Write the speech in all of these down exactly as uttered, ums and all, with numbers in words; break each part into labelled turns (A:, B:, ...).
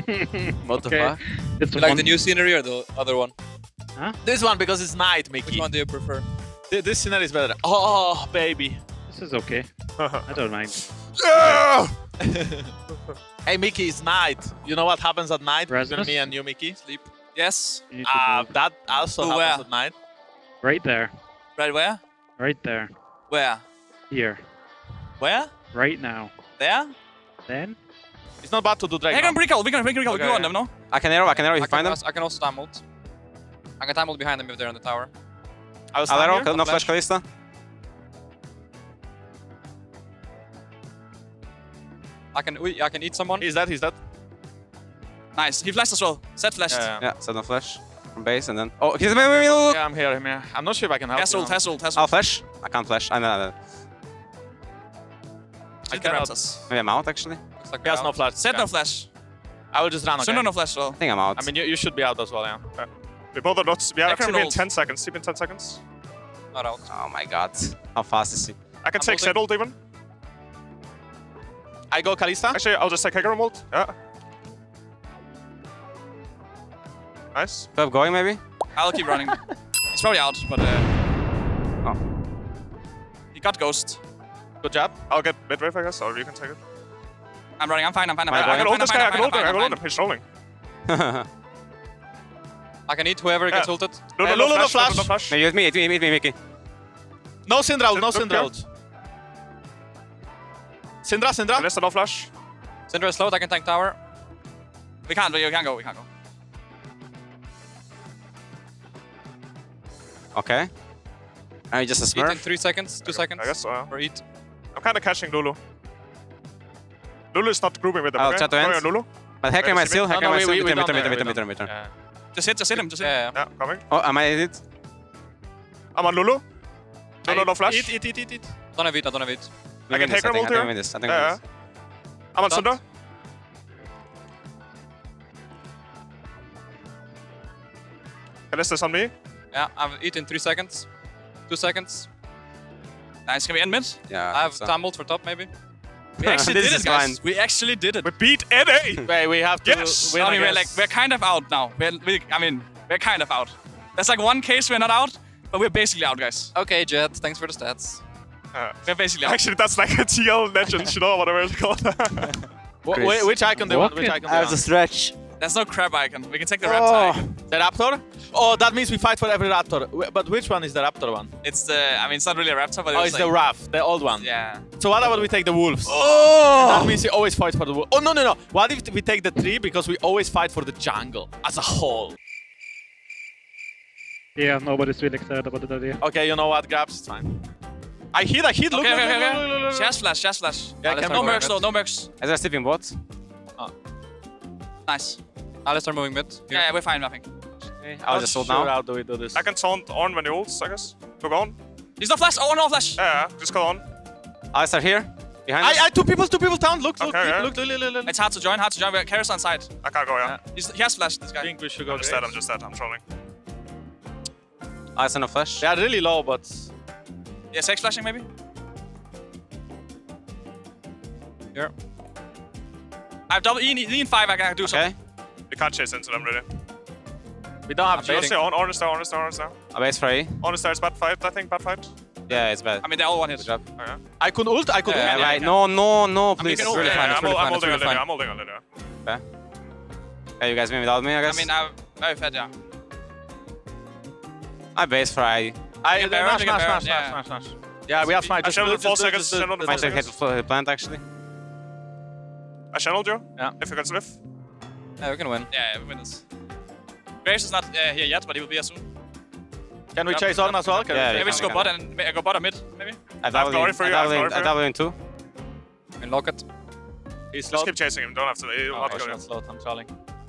A: What the
B: Okay.
A: fuck?
B: It's
A: You like
B: one.
A: the new scenery or the other one?
B: Huh?
C: This one because it's night,
A: Which
C: Mickey.
A: one do you prefer?
C: Th- This scenario is better. Oh, baby.
B: This is okay. I don't mind.
D: Yeah!
C: Hey, Mickey, it's night. You know what happens at night between
B: Rasmus?
C: me and you, Mickey?
A: Sleep.
C: Yes.
B: You need to
C: Uh,
B: move.
C: that also
A: To
C: happens
A: where?
C: at night.
B: Right there.
A: Right where?
B: Right there.
A: Where?
B: Here.
C: Where?
B: Right now.
C: There?
B: Then?
C: It's not bad to do drag.
E: Hey,
C: no?
E: can recall, we can recall,
A: Okay,
E: you want
A: yeah.
E: them, no?
F: I can arrow, I can arrow if
A: I
F: you
A: can,
F: find them.
A: als- I can also time ult. I can time ult behind them if they're on the tower.
C: I was
F: I'll
C: down
F: arrow,
C: here.
F: no flash Kalista.
A: I can we, I can eat someone.
C: He's dead, he's dead.
E: Nice. He flashed as well. Set flashed.
C: Yeah, yeah.
F: Yeah, so no flash from base and then. Oh, he's maybe maybe look.
C: Yeah, I'm here, I'm here. I'm not sure if I can help
E: Has
C: you.
E: ult,
C: now.
E: has ult, has
F: I'll
E: ult.
F: flash. I can't flash. I know.
C: I
E: Shoot the
C: cannot.
E: Raptors.
F: Maybe I'm out actually.
A: Looks like
C: He has
A: we're
C: no
A: out.
C: flash.
E: Set
C: Yeah.
E: no flash.
C: I will just run, okay?
E: Sunder no flash as well.
F: I think I'm out.
C: I mean, you, you should be out as well, yeah.
D: We both are not. We have
E: Ekram
D: T P in
E: rolls.
D: ten seconds. T P in ten seconds.
A: Not out.
F: Oh my god. How fast is he?
D: I can
A: I'm
D: take
A: holding.
D: Settled even.
C: I go Kalista.
D: Actually, I'll just take Hecarim ult. Yeah. Nice.
F: Twelve going maybe?
E: I'll keep running. He's probably out, but uh,
F: Oh.
E: he got ghost.
C: Good job.
D: I'll get mid wave, I guess, or you can take it.
E: I'm running, I'm fine, I'm fine, I'm
F: I-
E: fine.
D: I
E: I'm
D: can
E: fine,
D: ult this
E: I'm
D: guy. I
E: fine,
D: can ult him.
E: I'm
D: I can
E: fine,
D: ult
E: I'm
D: him. He's rolling.
A: I can eat whoever gets
D: Yeah.
A: ulted.
D: No,
C: Hey,
D: no,
C: Lulu, no
D: no
C: flash.
D: flash. No flash.
F: Maybe it's me, it's me, it's me, Mickey.
C: No Syndra ult, no
D: Look,
C: Syndra
D: yeah.
C: ult. Syndra, Syndra.
D: Kalista, no flash.
A: Syndra is slowed. I can tank tower.
E: We can't, we can't go, we can't go.
F: Okay. Are you just a
A: Eat in
F: smurf?
A: three seconds, two seconds.
D: I guess so. yeah.
A: Or eat.
D: I'm kind of catching Lulu. Lulu is not grouping with them.
F: I'll
D: okay?
F: chat to
D: Going
F: ends.
D: on Lulu.
F: But Hecarim
D: Wait,
F: might steal,
C: No,
F: Hecarim
C: no,
F: might
C: we,
F: steal.
C: we, we
F: Mid
C: don't
F: turn, mid turn,
C: dare,
F: mid turn,
C: we
F: mid turn,
C: don't
F: mid turn.
C: dare.
E: Just hit, just hit him, just hit him.
A: Yeah, yeah.
D: Yeah, coming.
F: Oh, am I in it?
D: I'm on Lulu. No, no, no flash.
C: Eat, eat, eat, eat, eat.
A: Don't have eat. I don't have eat.
F: We
D: I can
F: win this,
D: Hecarim
F: think.
D: ult
F: I think we
D: here.
F: win this. I think we
D: Yeah,
F: win this.
D: I'm on
A: Dot.
D: Sunder. Kalista's on me.
A: Yeah, I've eat in three seconds. Two seconds.
E: Nice, can we end mid?
F: Yeah.
A: I have
F: think so.
A: time ult for top maybe.
E: We actually
F: This
E: did
F: is
E: it, guys.
F: fine.
E: We actually did it.
D: We beat N A.
C: Wait, we have to
D: Yes!
C: win,
E: I
C: I
E: mean, we're like,
C: guess.
E: we're kind of out now. We're, we, I mean, we're kind of out. There's like one case we're not out, but we're basically out, guys.
A: Okay, Jet. Thanks for the stats.
D: Uh,
E: We're basically out.
D: actually, that's like a T L legend, you know, whatever it's called.
C: Wh-
F: Chris.
C: wh- which icon do you want? Which
B: Walk
C: icon
B: it
C: do you
F: As a
C: want?
F: stretch.
E: There's no crab icon. We can take the
F: Oh.
E: reptile.
C: The Raptor? Oh, that means we fight for every Raptor. Wh- But which one is the Raptor one?
E: It's the, I mean, it's not really a raptor, but
C: Oh,
E: it's
C: it's
E: like,
C: the Raph, the old one.
E: yeah.
C: So what about we take the Wolves? That
F: Oh!
C: means we always fight for the wolf. Oh, no, no, no. What if we take the tree because we always fight for the jungle as a whole?
B: Yeah, nobody's really excited about the idea.
C: Okay, you know what, Grabs? It's fine. I hit, I hit. Look,
E: Okay,
C: look,
E: okay,
C: look,
E: okay.
C: look, look, look, look.
E: Chest flash, chest flash.
C: Yeah,
A: let's
C: can
E: No
A: start
E: mercs
A: moving
E: though,
A: mid.
E: no mercs.
F: Is there a sleeping bot?
E: Nice.
A: Ah, let's start moving mid.
E: Yeah, yeah, we're fine, nothing.
F: I'll
C: Not
F: just hold
C: sure
F: now.
C: how do we do this?
D: I can taunt on when he ults, I guess. Go on.
E: He's no flash. Oh, no flash.
D: Yeah, yeah, just go on.
F: I'll start here. Behind us.
C: I, I, two people, two people down. Look, look,
D: Okay, yeah.
C: look, look, look, look, look.
E: It's hard to join, hard to join. We're Karis on side.
D: I can't go, yeah.
E: He's, he has flash, this
C: I
E: guy.
C: think we should go.
D: I'm just dead, I'm
C: Graves.
D: just dead, I'm trolling.
F: I'll send a flash.
C: They are really low, but
E: Yeah, sex flashing maybe?
A: Here.
E: I have double E, E in five, I can do
F: Okay.
E: something.
D: We can't chase into them, really.
C: we don't have
A: I'm
C: chase.
D: Let's stay on, Ornn is there, Ornn is there, Ornn is there.
F: I base for E.
D: Ornn is there, it's bad fight, I think, bad fight.
F: Yeah, it's bad.
E: I mean, they're all one hit.
F: Good job.
D: Okay.
C: I could ult, I could
A: Yeah,
C: ult.
F: Yeah,
E: yeah,
F: right.
E: yeah.
F: No, no, no, please.
E: can
F: It's
E: ult,
F: really
E: yeah,
F: fine.
D: Yeah,
F: It's
D: I'm,
F: really
D: ul- I'm
F: fine. It's
D: holding on
F: really
D: Lilia,
F: fine.
D: I'm holding on Lilia.
F: Okay, you guys win without me, I
E: I
F: guess.
E: mean, I'm very fed, yeah.
F: I base for I.
C: I
E: Get
C: smash,
E: Baron,
C: smash,
E: get
C: smash,
E: Baron,
C: smash,
E: yeah.
C: smash, smash. Yeah, we have smite.
D: I
C: Just
D: shall
C: do-
D: in four
C: just do-
D: seconds,
C: just do-
D: shall in
C: just
F: I
C: do-
F: should hit the plant actually.
D: I channeled you.
C: Yeah.
D: If you can live.
A: Yeah, we can win.
E: Yeah, yeah, we win this. Graves is not uh, here yet, but he will be here soon.
C: Can we
E: Yep,
C: chase
E: yep,
C: on as well? Can
F: Yeah,
C: we
E: Maybe
C: chase
E: just
F: we
E: go
F: can.
E: bot and ma- go bot or mid, maybe?
F: I double
D: glory
F: in,
D: for
F: I
D: you, I have
F: double in,
D: glory
F: I
D: for
F: double in two.
A: And lock it.
C: He's
D: Just
C: slowed.
D: keep chasing him, don't have to. He'll
C: Oh,
D: not
C: he's
D: kill you.
C: not slowed. I'm trolling.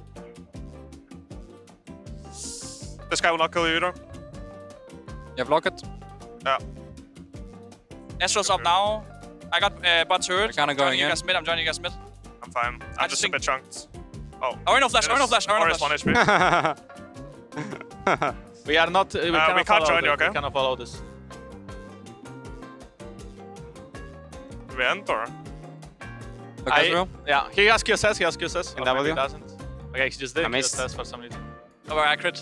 D: This guy will not kill you either.
A: You have lock it.
D: Yeah.
E: Astro's up now. I got uh, bot turret.
A: We're kinda
E: I'm joining
A: going
E: you
A: in.
E: guys mid, I'm joining you guys mid.
D: I'm fine.
E: I
D: I'm
E: just
D: just a
E: think-
D: bit chunked. Oh.
E: Oh, no flash, oh, no flash, oh,
D: Or
E: no
D: is one
E: flash.
D: H P.
C: We are not. Uh, we,
D: Uh,
C: cannot
D: we can't
C: follow
D: join
C: this.
D: you, okay?
C: We cannot follow this.
D: Do we end or?
A: Okay,
C: I-
A: bro.
C: Yeah, he has Q S S. He has Q S S.
F: In
C: Or maybe
F: W?
C: he doesn't. Okay, he just did.
F: I
C: He
F: missed.
C: just has for some reason.
E: Over accurate.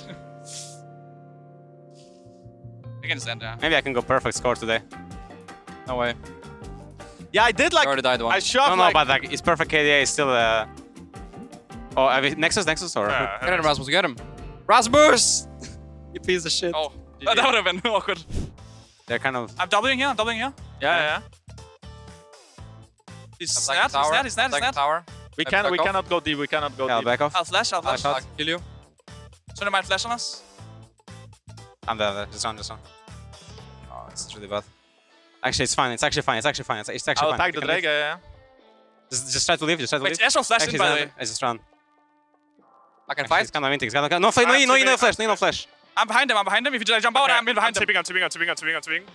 E: We can stand there.
F: Maybe I can go perfect score today.
A: No way.
C: Yeah, I did like.
A: You already died one.
C: I shoved
F: No, no,
C: like.
F: but like, it's perfect K D A is still. Uh... Oh, have we... Nexus, Nexus, or?
C: Yeah,
A: Get him, Rasmus, get him. Rasmus! You piece of shit.
E: Oh, oh that would have been awkward.
F: They're kind of.
E: I'm doubling here, I'm doubling here.
C: yeah, yeah.
E: He's
A: I'm
E: dead,
A: like
E: he's
A: tower.
E: dead, he's dead,
A: I'm
E: he's
A: like
E: dead.
A: tower.
C: We
A: I
C: can.
A: back
C: We
A: off.
C: cannot go deep. We cannot go
F: Yeah, I'll
C: deep.
F: back off.
E: I'll flash, I'll
A: I'll,
E: flash.
A: I'll kill you.
E: Soon might flash on us.
F: I'm there, there. Just run, just run. Oh, it's really bad. Actually, it's fine. It's actually fine. It's actually fine. It's, it's actually
C: I'll
F: fine.
C: attack
F: You
C: the
F: can
C: Drake.
F: leave.
C: Yeah, yeah.
F: Just, just try to leave. Just try to
E: Wait,
F: leave.
E: Ezreal flashed
F: Actually,
E: in, by the
F: it's
E: way.
F: not- I just run.
A: I can
F: Actually,
A: fight.
F: it's kind of minting. It's kind of no, flash, no,
C: I'm
F: you, no, you, no
C: tipping,
F: flash,
C: I'm
F: no, you, no flash.
E: I'm behind him, I'm behind him. If you jump out,
G: Okay,
E: I'm in behind
G: I'm
E: him.
G: tipping, I'm tipping, I'm tipping, I'm tipping, I'm tipping.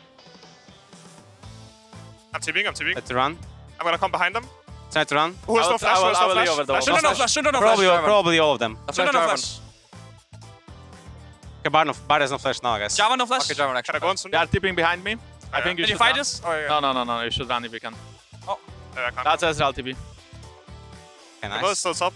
G: I'm tipping, I'm tipping.
F: Try to run.
G: I'm gonna come behind them.
F: Try to run.
G: Who has
C: I
G: no
C: will-
G: flash?
C: I
G: Who
C: will-
G: has
C: I
G: no
C: will
G: flash?
C: leave over the wall.
E: Should no flash, should no
F: Probably,
E: flash.
F: probably all of them.
A: I
E: Should
A: flash
E: no
A: Jarvan.
E: flash.
F: Okay, Bar, no, Bar has no flash now, I guess.
E: Java no flash.
A: Okay, Jarvan
G: Can I
A: actually.
G: go on soon?
C: They are tipping behind me. I think you
E: Can
C: should
E: you fight
C: run.
E: this? Oh, yeah.
C: No, no, no, no. You should run if you can.
G: Yeah, I can't.
C: That's Ezreal T P.
F: Okay,
G: The ball is
F: nice.
G: still top.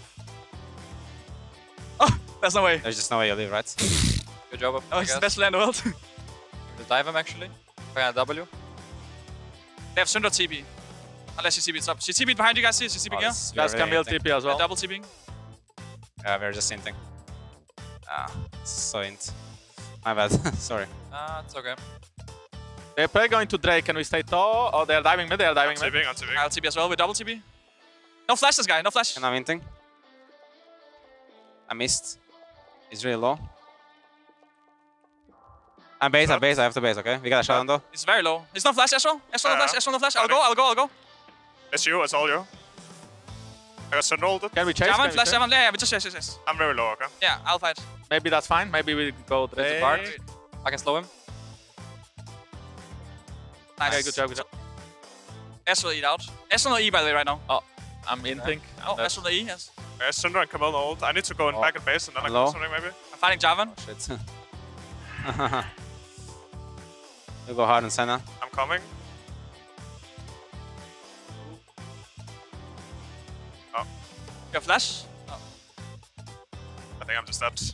E: Oh, there's no way.
F: There's just no way you leave, right?
A: Good job.
E: Oh,
A: I
E: he's the
A: guess.
E: best player in the world. They
A: To dive him actually. Okay, W.
E: have Syndra T P. Unless she T P'd up. She T P'd behind you guys, see? She T P'd
F: Oh,
E: here.
F: this is
C: That's
F: really
C: Camille
F: hinting.
C: T P as
E: They're
C: well.
E: double T P'ing.
F: Yeah, we're just hinting. Ah, it's so int. My bad. Sorry.
A: Ah, it's okay.
C: They're probably going to Drake. Can we stay tall? Oh, they're diving mid. They're
G: I'm
C: diving mid.
G: tipping, I'm tipping.
E: I'll T P as well with double T P. No flash this guy, no flash.
F: And I'm hinting. I missed. He's really low. I'm base, I'm base, I have to base, okay? We got a shot on though.
E: He's very low. He's no flash, Ezreal. Ezreal no
G: Yeah.
E: flash, Ezreal no flash. I'll
G: Got
E: go,
G: it.
E: I'll go, I'll go.
G: It's you, it's all you. I got Sun rolled.
C: Can we chase?
E: Javan,
C: Can we
E: flash,
C: chase?
E: Javan. Yeah, yeah, but just yes, yes, yes.
G: I'm very low, okay?
E: Yeah, I'll fight.
C: Maybe that's fine. Maybe we go
A: There's
C: Drake.
A: a Bard. I can slow him.
E: Nice.
C: Okay, good job, good job.
E: Ezreal eat out. Ezreal no E by the way right now.
C: I'm in think.
E: Oh, Ezreal no E, yes.
G: Uh, Syndra and Camille ult. I need to go in
F: Oh.
G: back and base and then I
F: Hello?
G: can do something maybe.
E: I'm fighting Javan.
F: Oh shit. You go hard on Senna.
G: I'm coming.
E: You have flash? Oh.
G: I think I'm just dead.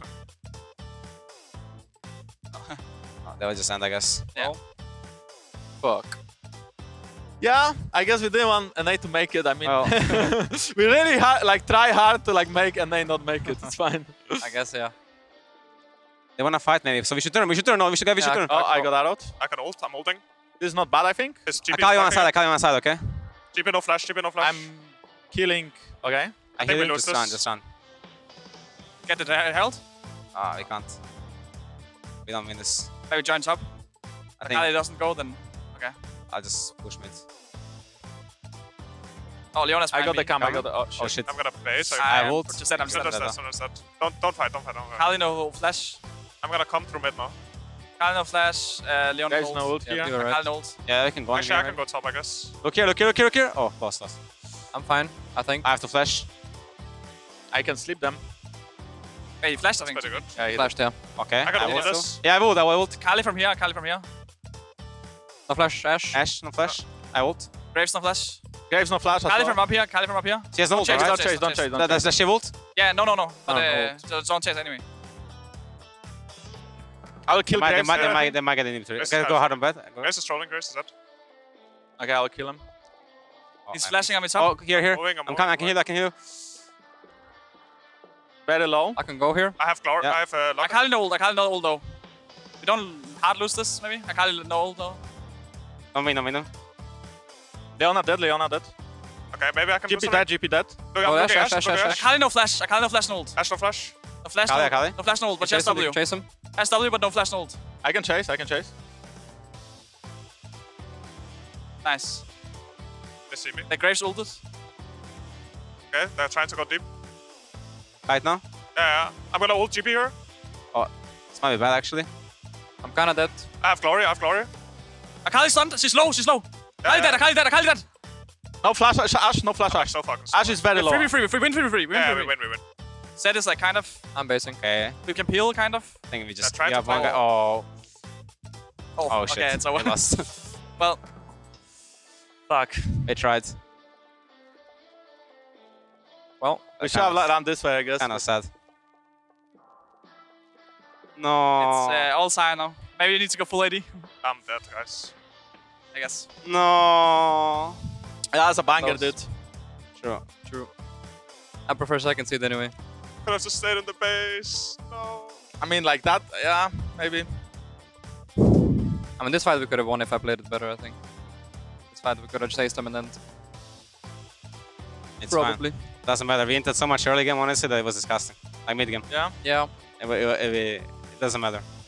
F: Oh, that was just end, I guess.
E: Yeah.
A: Fuck.
C: Yeah, I guess we didn't want N A to make it. I mean,
F: Well.
C: we really hard, like try hard to like make N A not make it. It's fine.
A: I guess, yeah.
F: They wanna fight maybe, so we should turn, we should turn, no, we should go, we should
A: Yeah,
F: turn.
C: Oh, I got arrowed.
G: I can ult, I'm ulting.
C: This is not bad, I think.
G: His G
F: I
G: P
F: call you on the
G: is
F: side, I
G: blocking
F: call you on the side, okay?
G: it. G P no flash, G P no flash.
C: I'm killing. Okay.
F: I
G: think
F: heal
G: we
F: him,
G: lose
F: just run,
G: this.
F: just run.
E: Get the Herald.
F: Ah, we can't. We don't win this.
E: Maybe join top.
F: I
E: If Kali
F: think
E: doesn't go, then okay.
F: I'll just push mid.
E: Oh, Leona's
C: I got the
E: behind
C: cam. I
E: me.
C: got the. Oh shit.
F: Oh shit.
G: I'm gonna base.
E: I
F: I
E: am
F: ult.
E: just dead, I'm just dead.
G: Syndra's
F: dead.
G: dead, Syndra's dead. Don't, don't fight, don't fight, don't fight.
E: Kali no flash.
G: I'm gonna come through mid now.
E: Kali no flash. Uh, Leona
C: There's
E: ult.
C: no ult
A: Yeah,
C: here.
A: you're right.
E: Kali no ult.
F: Yeah, we can go on
G: Actually, I
F: here.
G: can go top, I guess.
F: Look here, look here, look here, look here. Oh, lost, lost.
A: I'm fine, I think.
F: I have to flash.
C: I can sleep them.
E: Hey, he flashed I
G: That's
E: think.
G: pretty good.
C: Yeah, he
A: Flashed, yeah.
F: Okay,
G: I gotta
F: will
G: ult
F: also.
G: this.
F: Yeah, I will, I will ult.
E: Kali from here, Kali from here.
A: No flash, Ash.
F: Ash, no flash. I ult.
E: Graves no flash.
C: Graves no flash. as
E: Kali
C: well.
E: from up here, Kali from up here.
F: She has no ult,
E: chase,
F: right?
C: Don't
E: Chase,
C: chase, don't
E: chase.
C: chase, don't
F: That,
C: chase.
F: that's the she ult?
E: Yeah, no, no, no. But
A: Oh,
E: uh, so don't chase anyway.
C: I will kill
F: They might, they
C: Graves.
F: might, they
C: here, I
F: might,
C: think.
F: they might get an inhibitor.
G: Grace
F: Okay,
G: has-
F: go hard on bed. Go.
G: Grace is trolling, Grace is dead.
C: Okay, I will kill him.
F: Oh,
E: He's
F: I'm-
E: flashing on me
F: Oh,
E: top.
F: here, here.
G: Moving, I'm
F: I'm coming, I can
G: moving,
F: heal, I can heal.
C: Very low.
A: I can go here.
G: I have Glor,
F: Yeah.
G: I have uh,
E: I
G: Lock.
E: Kali no ult, I Kali no ult though. We don't hard lose this maybe. I Kali no ult though.
F: Don't win, don't win them.
C: Leona dead. Leona dead.
G: Okay, maybe I can
C: G
G: do
C: P
G: something.
C: dead. G P dead.
G: Look, I'm
A: Oh,
G: looking
A: Ash,
G: Ash,
A: Ash,
G: look
A: Ash,
G: Ash.
E: I Kali no flash, I Kali no flash no ult.
G: Ash no flash.
E: No flash
F: Kali,
E: no
F: Kali.
E: No flash no ult, but
A: Chase
E: just
A: him, we
E: W.
A: can chase him.
E: S W but no flash no ult.
C: I can chase. I can chase.
E: Nice.
G: They see me.
E: The Graves ulted.
G: Okay, they're trying to go deep.
F: Fight now.
G: Yeah, yeah. I'm gonna ult G P here.
F: This might be bad, actually.
A: I'm kinda dead.
G: I have Glory, I have Glory.
E: Akali stunned. She's low. She's low. Akali
G: Yeah,
E: dead. Akali dead. Akali dead.
C: No flash. Ash. Ash, No flash.
G: I'm
C: Ash.
G: so fucking
C: Ash is very low.
E: Free, free, free. We win, free, free. We win,
G: Yeah,
E: free,
G: we
E: free.
G: win, we win.
E: Set is like kind of.
A: I'm basing.
F: Okay.
E: We can peel kind of.
F: I think we just.
G: trying
F: We
G: to
F: have one
G: play-
F: guy. Oh.
E: Oh,
F: Oh shit.
E: Okay, it's over.
F: We lost.
E: Well,
C: Fuck.
F: They tried.
A: Well,
C: We should have run this way, I guess.
F: Kind of sad. No.
E: It's uh, all side now. Maybe you need to go full A D,
G: I'm dead, guys.
E: I guess.
F: No.
C: Yeah, that's a banger,
A: Close.
C: dude.
F: True.
A: true. I prefer second seed anyway.
G: Could have just stayed in the base. No.
C: I mean, like that, yeah, maybe.
A: I mean, this fight we could have won if I played it better, I think. This fight we could have chased them and then
F: It's
A: probably.
F: fine. Doesn't matter. We entered so much early game, honestly, that it was disgusting. Like mid game.
C: Yeah.
A: Yeah.
F: It, it, it, it doesn't matter.